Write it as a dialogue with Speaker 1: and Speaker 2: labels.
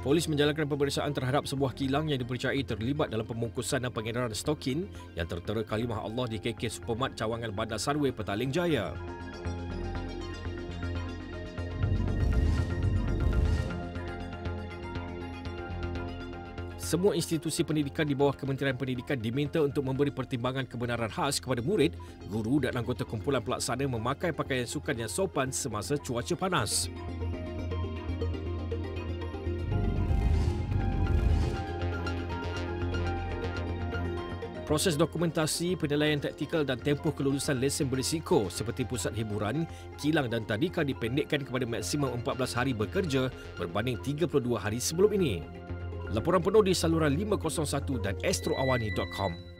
Speaker 1: Polis menjalankan pemeriksaan terhadap sebuah kilang yang dipercayai terlibat dalam pembungkusan dan pengedaran stokin yang tertera kalimah Allah di KK Supermat Cawangan Bandar Sarway, Petaling Jaya. Semua institusi pendidikan di bawah Kementerian Pendidikan diminta untuk memberi pertimbangan kebenaran khas kepada murid, guru dan anggota kumpulan pelaksana memakai pakaian sukan yang sopan semasa cuaca panas. Proses dokumentasi, penilaian taktikal dan tempoh kelulusan lesen berisiko seperti pusat hiburan, kilang dan tadika dipendekkan kepada maksimum 14 hari bekerja berbanding 32 hari sebelum ini. Laporan penuh di saluran 501 dan astroawani.com.